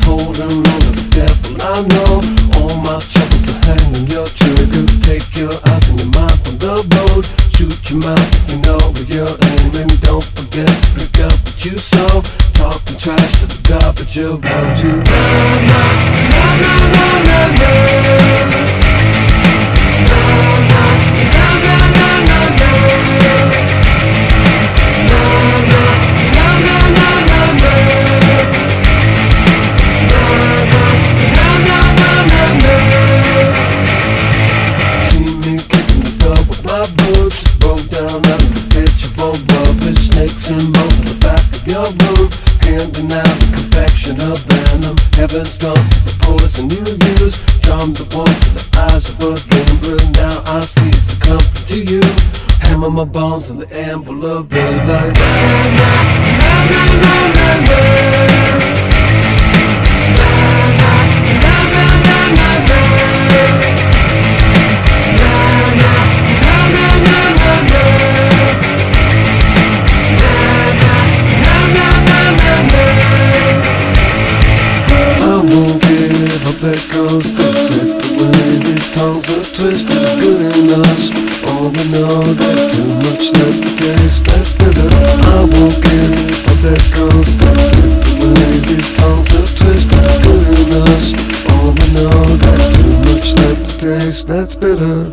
holding on to the devil. I know all my troubles are hanging your trigger. Take your eyes and your mind from the road. Shoot your mouth, you know where you're aiming. Don't forget to pick up what you sow. Talking trash to the garbage around you. Na na na na na na na. Heaven's gone, the poison you use. Drum the one to the eyes of a gambler. Now I see it's a comfort to you. Hammer my bones in the anvil of the light. That goes to set the way these tongues are twisted. Good in us, all we know there's too much left to taste. That's bitter, I won't give up. That goes to set the way these tongues are twisted. Good in us, all we know there's too much left to taste. That's bitter.